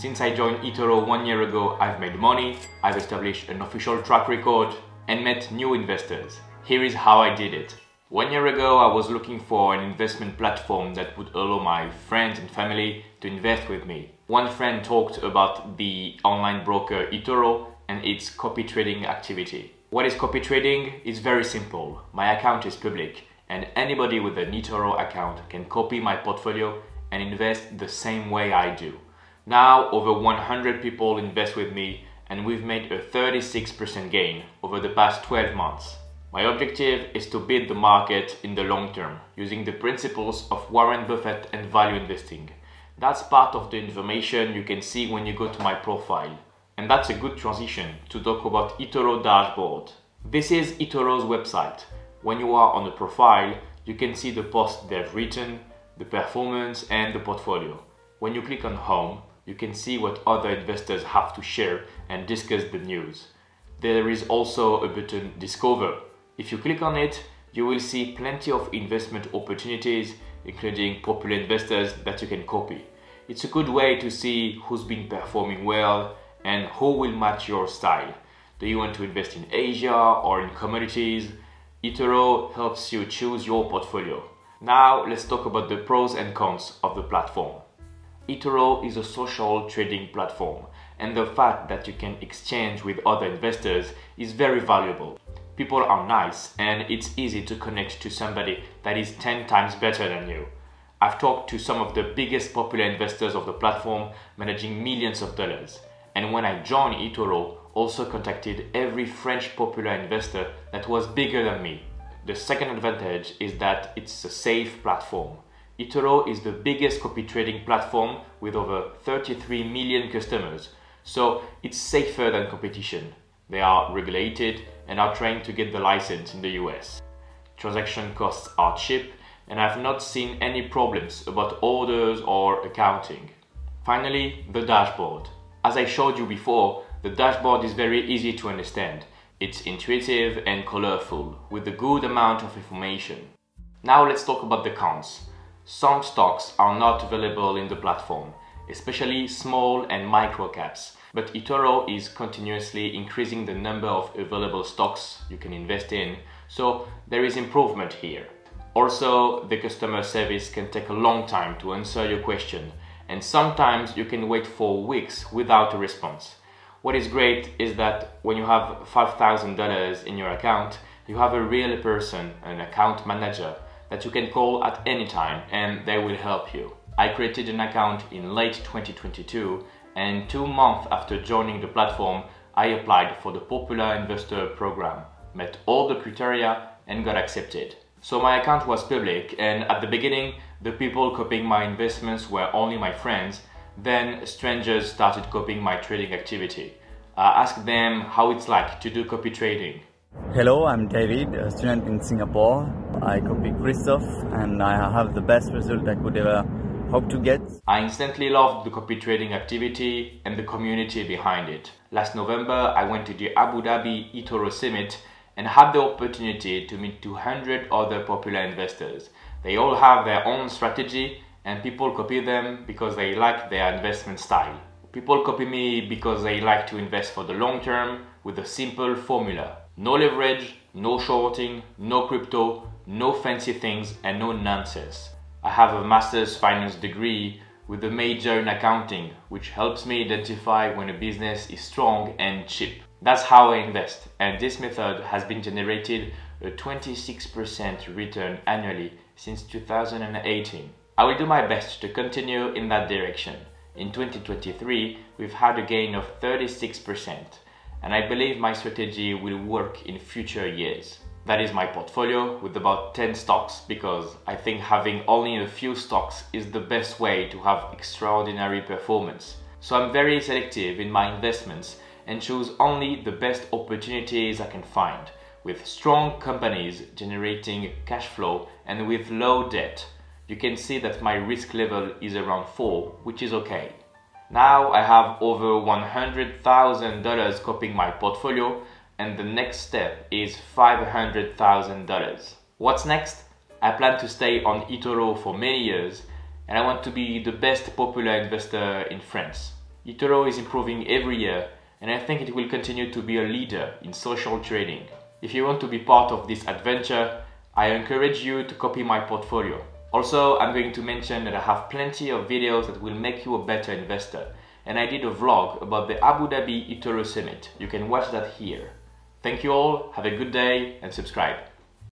Since I joined eToro 1 year ago, I've made money, I've established an official track record, and met new investors. Here is how I did it. 1 year ago, I was looking for an investment platform that would allow my friends and family to invest with me. One friend talked about the online broker eToro and its copy trading activity. What is copy trading? It's very simple. My account is public, and anybody with an eToro account can copy my portfolio and invest the same way I do. Now over 100 people invest with me, and we've made a 36% gain over the past 12 months. My objective is to beat the market in the long term, using the principles of Warren Buffett and value investing. That's part of the information you can see when you go to my profile. And that's a good transition to talk about eToro dashboard. This is eToro's website. When you are on the profile, you can see the posts they've written, the performance and the portfolio. When you click on home, you can see what other investors have to share and discuss the news. There is also a button Discover. If you click on it, you will see plenty of investment opportunities, including popular investors that you can copy. It's a good way to see who's been performing well and who will match your style. Do you want to invest in Asia or in commodities? eToro helps you choose your portfolio. Now let's talk about the pros and cons of the platform. eToro is a social trading platform, and the fact that you can exchange with other investors is very valuable. People are nice, and it's easy to connect to somebody that is 10 times better than you. I've talked to some of the biggest popular investors of the platform, managing millions of dollars. And when I joined eToro, also contacted every French popular investor that was bigger than me. The second advantage is that it's a safe platform. eToro is the biggest copy trading platform with over 33 million customers, so it's safer than competition. They are regulated and are trained to get the license in the US. Transaction costs are cheap, and I've not seen any problems about orders or accounting. Finally, the dashboard. As I showed you before, the dashboard is very easy to understand. It's intuitive and colorful, with a good amount of information. Now let's talk about the cons. Some stocks are not available in the platform, especially small and micro caps. But eToro is continuously increasing the number of available stocks you can invest in, so there is improvement here. Also, the customer service can take a long time to answer your question, and sometimes you can wait for weeks without a response. What is great is that when you have $5,000 in your account, you have a real person, an account manager, that you can call at any time and they will help you. I created an account in late 2022, and 2 months after joining the platform, I applied for the Popular Investor program, met all the criteria and got accepted. So my account was public, and at the beginning, the people copying my investments were only my friends. Then strangers started copying my trading activity. I asked them how it's like to do copy trading. Hello, I'm David, a student in Singapore. I copy Christophe and I have the best result I could ever hope to get. I instantly loved the copy trading activity and the community behind it. Last November, I went to the Abu Dhabi eToro Summit and had the opportunity to meet 200 other popular investors. They all have their own strategy, and people copy them because they like their investment style. People copy me because they like to invest for the long term with a simple formula. No leverage, no shorting, no crypto, no fancy things, and no nonsense. I have a master's finance degree with a major in accounting, which helps me identify when a business is strong and cheap. That's how I invest, and this method has been generated a 26% return annually since 2018. I will do my best to continue in that direction. In 2023, we've had a gain of 36%, and I believe my strategy will work in future years. That is my portfolio with about 10 stocks, because I think having only a few stocks is the best way to have extraordinary performance. So I'm very selective in my investments and choose only the best opportunities I can find, with strong companies generating cash flow and with low debt. You can see that my risk level is around 4, which is okay. Now I have over $100,000 copying my portfolio, and the next step is $500,000. What's next? I plan to stay on eToro for many years, and I want to be the best popular investor in France. eToro is improving every year, and I think it will continue to be a leader in social trading. If you want to be part of this adventure, I encourage you to copy my portfolio. Also, I'm going to mention that I have plenty of videos that will make you a better investor, and I did a vlog about the Abu Dhabi eToro Summit. You can watch that here. Thank you all, have a good day and subscribe.